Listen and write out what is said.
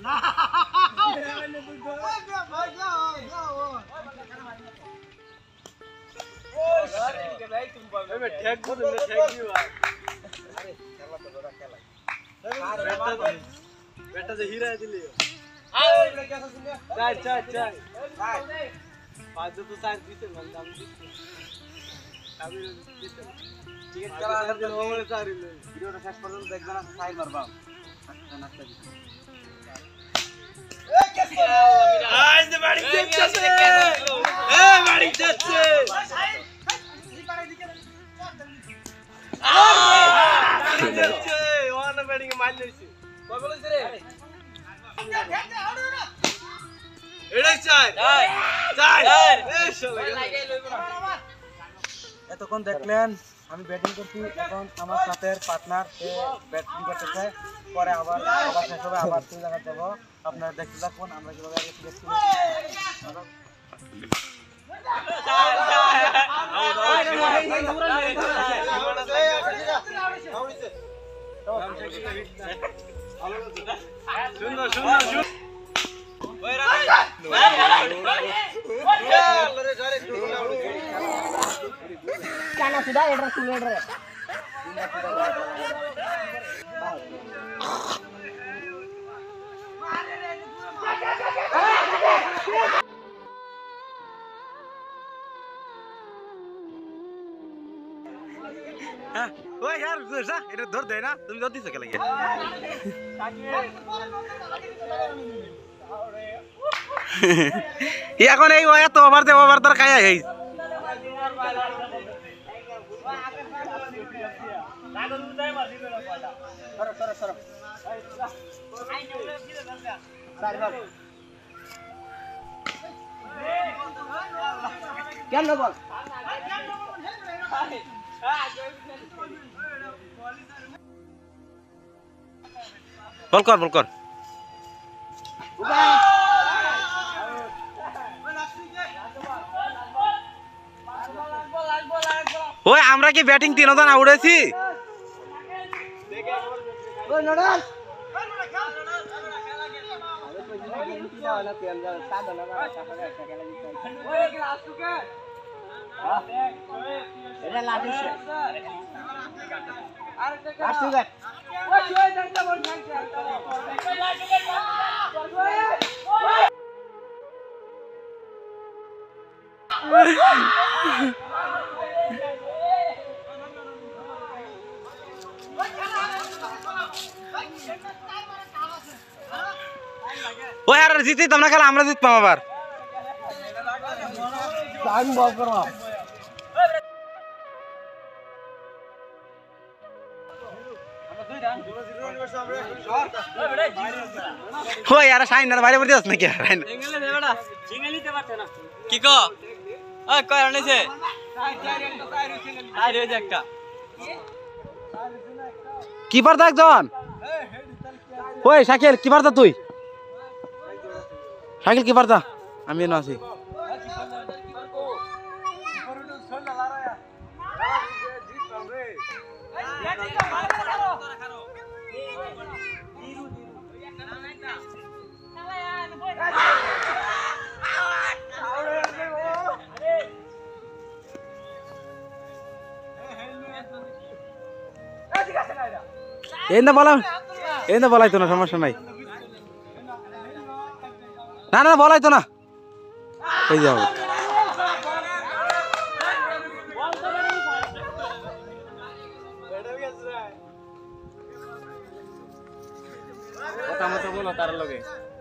बेटा से हीरा दिले चाय पाँच तो सार दिते दाम दिते আমি দিতে টিকেট করা আসার জন্য ওমরে চারি লই ভিডিওটা শেষ পর্যন্ত দেখবেন না সাইড মারবাম আচ্ছা নাস্তা দিতে এ কেসি আজ দে বাড়ি যাচ্ছে এ বাড়ি যাচ্ছে এই বাড়ি দিকে যাচ্ছে ওয়ান ব্যাটিং এ মার লইছে কই বলছ রে এটাই চাই এই শালা লাগাই লইব না এতক্ষণ দেখলেন আমি ব্যাটিং করছি এখন আমার সাথের পার্টনার সে ব্যাটিং করতেছে পরে আবার শেষ হবে আবার তুই জায়গা যাব আপনারা দেখতে থাকুন আমরা কিভাবে আগে ক্রিকেট সুন্দর সুন্দর Kana sudah ya rasul ya. ওই यार যা এটা ধর দেয় না তুমি ধর দিছো কে লাগে এখন এই ওয়া তো ওভার দে ওভার তার খায়া হই Kan lo bol. বল কর ওই আমরা কি ব্যাটিং তিনজন আউড়েছি Oi Nodal. Ini latih sih. Asu kan? ওই আর জিতি তোমরা খেলা আমরা জিততাম আবার Time ball করো ওই আর সাইনার বাইরে পড়তে যাস নাকি আর সিঙ্গেল দে বেটা সিঙ্গেল নিতে পারছ না কি কো ওই কই আনেছে আই রে একটা কিপার দা একজন ওই শাকিল কিপার দা তুই শাকিল কিপার দা আমি এনে আছি এই না বলাইতো না সমস্যা নাই না না বলাইতো না এই যাও কথা মতো বলো তার লগে